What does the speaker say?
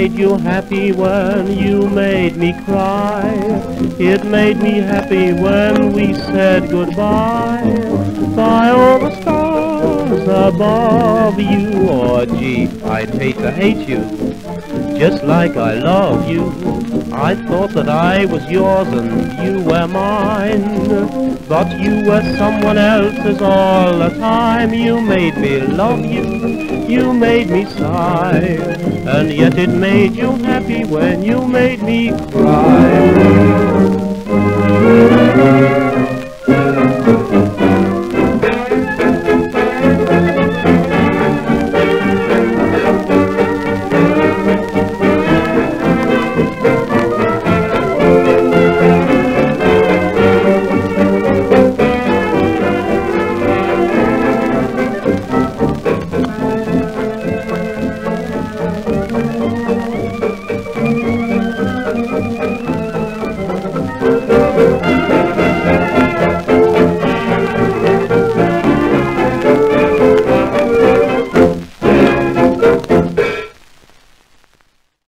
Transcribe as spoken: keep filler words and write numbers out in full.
made you happy when you made me cry. It made me happy when we said goodbye. By all the stars above you, oh gee, I'd hate to hate you, just like I love you. I thought that I was yours and you were mine, but you were someone else's all the time. You made me love you, you made me sigh, and yet it made you happy when you made me cry.